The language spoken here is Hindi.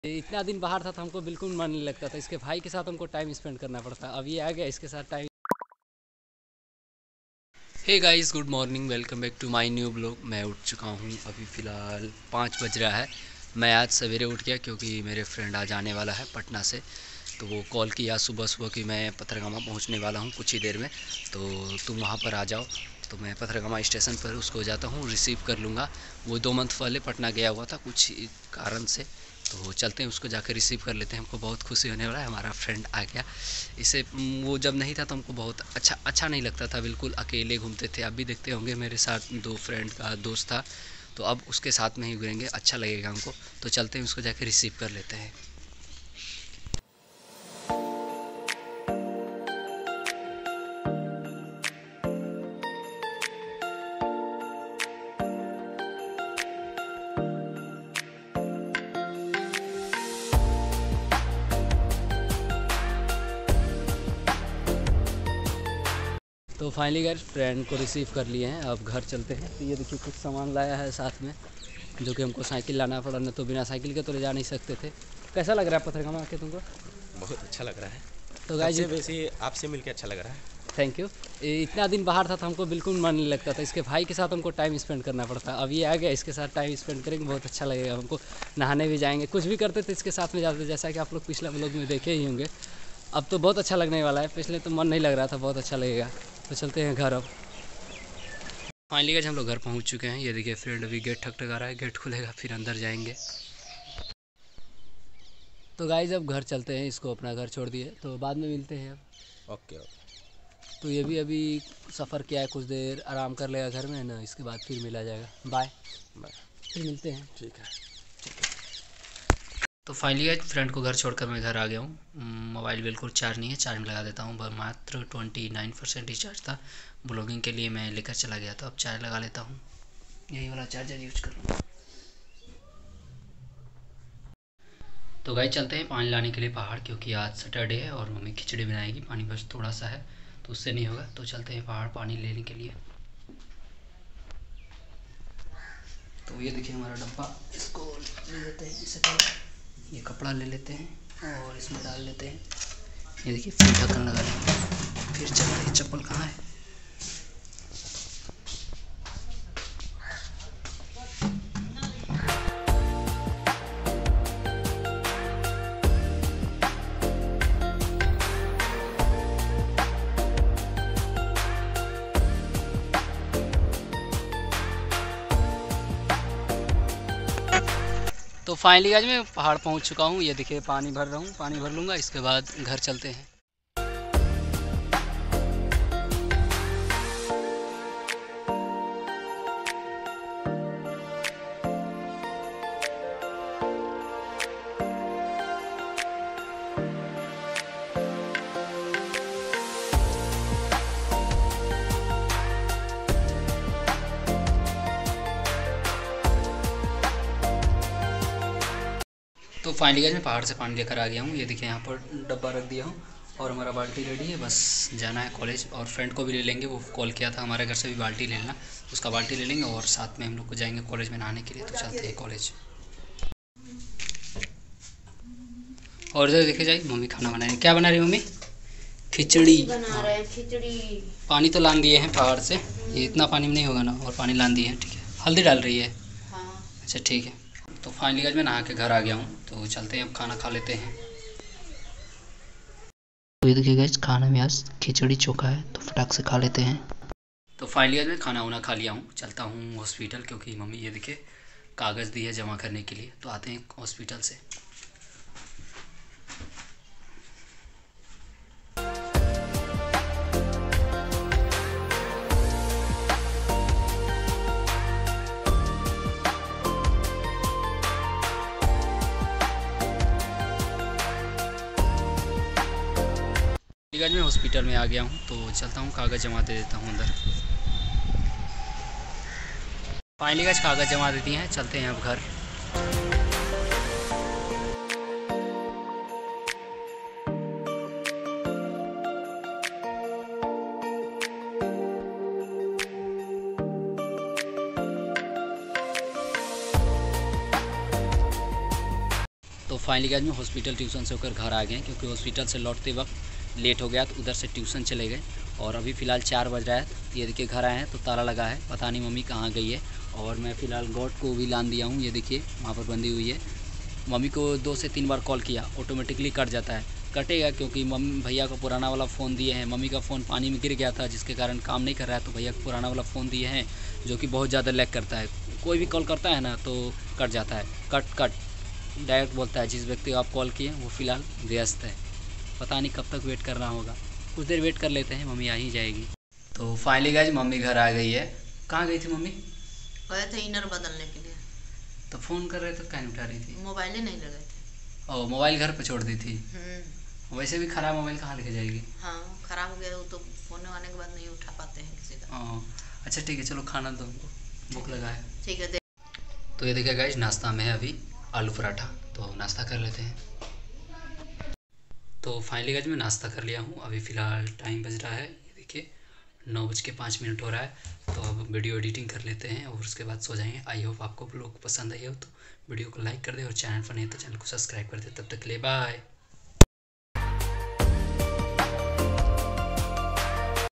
इतना दिन बाहर था तो हमको बिल्कुल मन नहीं लगता था। इसके भाई के साथ हमको टाइम स्पेंड करना पड़ता। अब ये आ गया, इसके साथ time. Hey guys, good morning, welcome back to my new blog. मैं उठ चुका हूँ, अभी फ़िलहाल 5 बज रहा है। मैं आज सवेरे उठ गया क्योंकि मेरे फ्रेंड आज आने वाला है पटना से। तो वो कॉल किया सुबह सुबह कि मैं पथरगामा पहुँचने वाला हूँ कुछ ही देर में, तो तुम वहाँ पर आ जाओ। तो मैं पथरगामा स्टेशन पर उसको जाता हूँ, रिसीव कर लूँगा। वो 2 मंथ पहले पटना गया हुआ था कुछ कारण से, तो चलते हैं उसको जाकर रिसीव कर लेते हैं। हमको बहुत खुशी होने वाला है, हमारा फ्रेंड आ गया। इसे वो जब नहीं था तो हमको बहुत अच्छा नहीं लगता था, बिल्कुल अकेले घूमते थे। अब भी देखते होंगे मेरे साथ 2 फ्रेंड का दोस्त था, तो अब उसके साथ में ही घूमेंगे, अच्छा लगेगा हमको। तो चलते हैं उसको जाकर रिसीव कर लेते हैं। तो फाइनली गाइस फ्रेंड को रिसीव कर लिए हैं, अब घर चलते हैं। तो ये देखिए कुछ सामान लाया है साथ में, जो कि हमको साइकिल लाना पड़ा, न तो बिना साइकिल के तो ले जा नहीं सकते थे। कैसा लग रहा है पथरगामा आके तुमको? बहुत अच्छा लग रहा है। तो गाइस वैसे आपसे मिलकर अच्छा लग रहा है। Thank you. इतना दिन बाहर था तो हमको बिल्कुल मन नहीं लगता था। इसके भाई के साथ हमको टाइम स्पेंड करना पड़ता। अब ये आ गया, इसके साथ टाइम स्पेंड करेंगे, बहुत अच्छा लगेगा हमको। नहाने भी जाएंगे, कुछ भी करते थे इसके साथ में जाते, जैसा कि आप लोग पिछला ब्लॉग में देखे ही होंगे। अब तो बहुत अच्छा लगने वाला है, पिछले तो मन नहीं लग रहा था, बहुत अच्छा लगेगा। तो चलते हैं घर अब। फाइनली गाइस हम लोग घर पहुंच चुके हैं। ये देखिए फ्रेंड अभी गेट ठकठका रहा है, गेट खुलेगा फिर अंदर जाएंगे। तो गाइस अब घर चलते हैं, इसको अपना घर छोड़ दिए, तो बाद में मिलते हैं अब। Okay okay. तो ये भी अभी सफ़र किया है, कुछ देर आराम कर लेगा घर में ना, इसके बाद फिर मिला जाएगा। Bye bye. फिर मिलते हैं। ठीक है। तो फाइनली गाइस फ्रेंड को घर छोड़कर मैं घर आ गया हूँ। मोबाइल बिल्कुल चार्ज नहीं है, चार्ज में लगा देता हूँ। मात्र 29% ही चार्ज था। ब्लॉगिंग के लिए मैं लेकर चला गया, तो अब चार्ज लगा लेता हूँ, यही वाला चार्जर यूज करूँगा। तो गाइस चलते हैं पानी लाने के लिए पहाड़, क्योंकि आज सैटरडे है और मम्मी खिचड़ी बनाएगी। पानी बस थोड़ा सा है तो उससे नहीं होगा, तो चलते हैं पहाड़ पानी लेने के लिए। तो ये देखिए हमारा डब्बा, इसको ले लेते हैं। इससे पहले ये कपड़ा ले लेते हैं और इसमें डाल लेते हैं। ये देखिए फिर ढक्कन लगा लेंगे, फिर चलते हैं। चप्पल कहाँ है? तो फाइनली आज मैं पहाड़ पहुंच चुका हूं। ये देखिए पानी भर रहा हूं, पानी भर लूँगा, इसके बाद घर चलते हैं। तो फाइनली गाइस मैं पहाड़ से पानी लेकर आ गया हूँ। ये देखिए यहाँ पर डब्बा रख दिया हूँ और हमारा बाल्टी रेडी है, बस जाना है कॉलेज। और फ्रेंड को भी ले लेंगे, वो कॉल किया था हमारे घर से भी बाल्टी ले लेना, उसका बाल्टी ले लेंगे और साथ में हम लोग को जाएंगे कॉलेज में नहाने के लिए। तो चलते हैं कॉलेज। और इधर देखे जाए मम्मी खाना बना रही है। क्या बना रही है मम्मी? खिचड़ी बना रहे हैं खिचड़ी। पानी तो लान दिए हैं पहाड़ से, ये इतना पानी में नहीं होगा ना, और पानी लान दिए हैं। ठीक है, हल्दी डाल रही है? हाँ। अच्छा ठीक है। तो फाइनली गाइस मैं नहा के घर आ गया हूँ, तो चलते हैं अब खाना खा लेते हैं। तो ये देखिए गाइस खाने में आज खिचड़ी चोखा है, तो फटाक से खा लेते हैं। तो फाइनली गाइस मैं खाना वाना खा लिया हूँ, चलता हूँ हॉस्पिटल, क्योंकि मम्मी ये देखिए कागज़ दी है जमा करने के लिए। तो आते हैं हॉस्पिटल से। गाइस मैं हॉस्पिटल में आ गया हूँ, तो चलता हूँ कागज़ जमा दे देता हूँ अंदर। फाइनली गाइस कागज़ जमा दे दिए हैं, चलते हैं अब घर। तो फाइनली गाइज मैं हॉस्पिटल ट्यूशन से होकर घर आ गए क्योंकि हॉस्पिटल से लौटते वक्त लेट हो गया तो उधर से ट्यूशन चले गए। और अभी फ़िलहाल 4 बज रहा है। ये देखिए घर आए हैं तो ताला लगा है, पता नहीं मम्मी कहाँ गई है। और मैं फ़िलहाल गॉड को भी लान दिया हूँ, ये देखिए वहाँ पर बंधी हुई है। मम्मी को 2 से 3 बार कॉल किया, ऑटोमेटिकली कट जाता है। कटेगा क्योंकि मम्मी भैया को पुराना वाला फ़ोन दिए हैं। मम्मी का फ़ोन पानी में गिर गया था जिसके कारण काम नहीं कर रहा है, तो भैया को पुराना वाला फ़ोन दिए हैं जो कि बहुत ज़्यादा लैग करता है। कोई भी कॉल करता है ना तो कट जाता है, कट डायरेक्ट बोलता है जिस व्यक्ति को आप कॉल किए वो फ़िलहाल व्यस्त है। पता नहीं कब तक वेट करना होगा, कुछ देर वेट कर लेते हैं, मम्मी आ ही जाएगी। तो फाइनली गाइज मम्मी घर आ गई है। कहाँ गई थी मम्मी? गए थे इनर बदलने के लिए। तो फ़ोन कर रहे थे क्या नहीं उठा रही थी? मोबाइल ही नहीं लगे थे। और मोबाइल घर पे छोड़ दी थी? वैसे भी ख़राब मोबाइल कहाँ लेके जाएगी? हाँ, खराब हो गया वो तो फोन आने के बाद नहीं उठा पाते हैं किसी का। अच्छा ठीक है, चलो खाना दो हमको, भूख लगा है। ठीक है। तो ये देखिए गाइज नाश्ता में है अभी आलू पराठा, तो नाश्ता कर लेते हैं। तो फाइनली गाइज मैं नाश्ता कर लिया हूँ। अभी फ़िलहाल टाइम बज रहा है, ये देखिए 9:05 हो रहा है। तो अब वीडियो एडिटिंग कर लेते हैं और उसके बाद सो जाएंगे। आई होप आपको ब्लॉग पसंद आई हो तो वीडियो को लाइक कर दे और चैनल पर नहीं तो चैनल को सब्सक्राइब कर दे। तब तक के लिए बाय।